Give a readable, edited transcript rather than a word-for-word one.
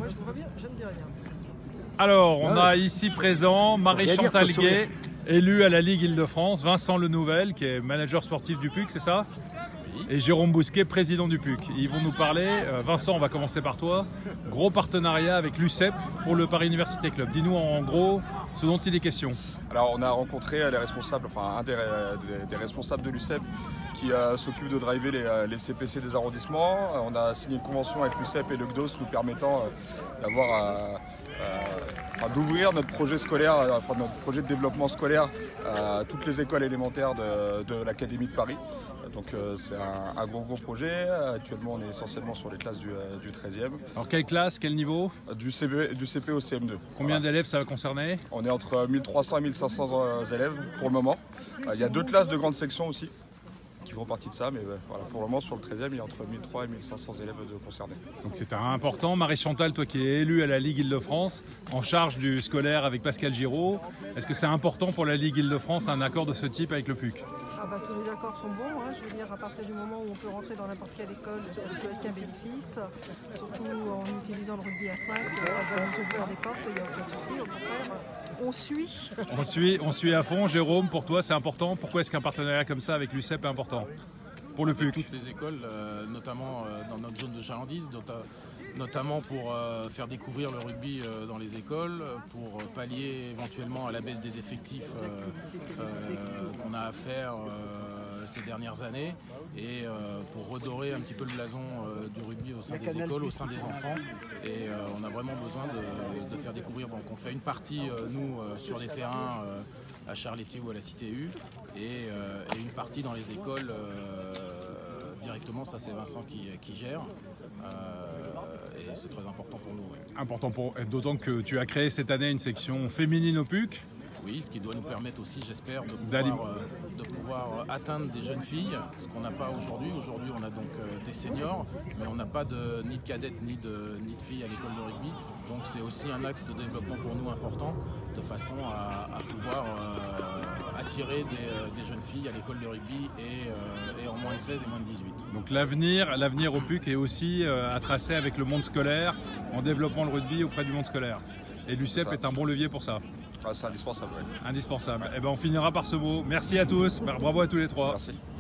Moi, je me dis rien. Alors, on a ici présent Marie-Chantal Guay, élue à la Ligue Île-de-France, Vincent Lenouvel, qui est manager sportif du PUC, c'est ça? Et Jérôme Bousquet, président du PUC. Ils vont nous parler. Vincent, on va commencer par toi. Gros partenariat avec l'UCEP pour le Paris Université Club. Dis-nous en gros ce dont il est question. Alors, on a rencontré les responsables, enfin un des responsables de l'UCEP qui s'occupe de driver les CPC des arrondissements. On a signé une convention avec l'UCEP et le GDOS nous permettant d'ouvrir notre projet scolaire, notre projet de développement scolaire à toutes les écoles élémentaires de l'Académie de Paris. Donc c'est un gros projet. Actuellement, on est essentiellement sur les classes du 13e. Alors quelle classe, quel niveau? Du CP au CM2. Combien d'élèves ça va concerner? On est entre 1300 et 1500 élèves pour le moment. Il y a 2 classes de grande section aussi qui font partie de ça, mais voilà, pour le moment sur le 13e, il y a entre 1300 et 1500 élèves de concernés. Donc c'est important. Marie-Chantal, toi qui es élue à la Ligue Île-de-France, en charge du scolaire avec Pascal Giraud, est-ce que c'est important pour la Ligue Île-de-France un accord de ce type avec le PUC? Tous les accords sont bons, hein. Je veux dire, à partir du moment où on peut rentrer dans n'importe quelle école, ça ne peut être qu'un bénéfice, surtout en utilisant le rugby à 5, ça va nous ouvrir des portes, il n'y a aucun souci, au contraire, on suit à fond. Jérôme, pour toi c'est important, pourquoi est-ce qu'un partenariat comme ça avec l'UCEP est important pour le PUC? Toutes les écoles, notamment dans notre zone de chalandise, notamment pour faire découvrir le rugby dans les écoles, pour pallier éventuellement à la baisse des effectifs qu'on a à faire ces dernières années et pour redorer un petit peu le blason du rugby au sein des écoles, au sein des enfants. Et on a vraiment besoin de faire découvrir. Donc on fait une partie, nous, sur les terrains à Charlétier ou à la Cité U et une partie dans les écoles directement. Ça, c'est Vincent qui gère. Et c'est très important pour nous. Ouais. Important d'autant que tu as créé cette année une section féminine au PUC. Oui, ce qui doit nous permettre aussi, j'espère, de pouvoir atteindre des jeunes filles, ce qu'on n'a pas aujourd'hui. Aujourd'hui, on a donc des seniors, mais on n'a pas ni de cadettes ni de filles à l'école de rugby. Donc c'est aussi un axe de développement pour nous important, de façon à pouvoir attirer des jeunes filles à l'école de rugby et en moins de 16 et moins de 18. Donc l'avenir au PUC est aussi à tracer avec le monde scolaire, en développant le rugby auprès du monde scolaire. Et l'UCEP est un bon levier pour ça. C'est indispensable. Ouais. Indispensable. Et ben on finira par ce mot. Merci à tous. Bravo à tous les trois. Merci.